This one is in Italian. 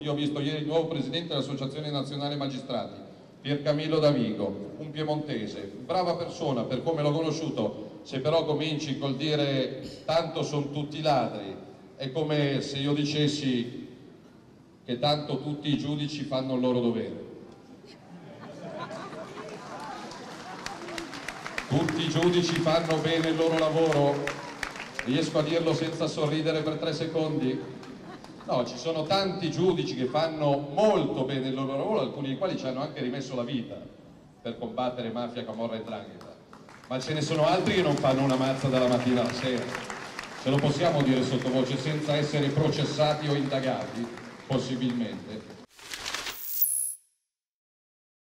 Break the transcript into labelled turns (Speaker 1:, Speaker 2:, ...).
Speaker 1: Io ho visto ieri il nuovo presidente dell'Associazione Nazionale Magistrati, Piercamillo Davigo, un piemontese, brava persona per come l'ho conosciuto. Se però cominci col dire tanto sono tutti ladri, è come se io dicessi che tanto tutti i giudici fanno il loro dovere. Tutti i giudici fanno bene il loro lavoro? Riesco a dirlo senza sorridere per 3 secondi? No, ci sono tanti giudici che fanno molto bene il loro lavoro, alcuni dei quali ci hanno anche rimesso la vita per combattere mafia, camorra e 'ndrangheta, ma ce ne sono altri che non fanno una mazza dalla mattina alla sera. Ce lo possiamo dire sottovoce senza essere processati o indagati, possibilmente.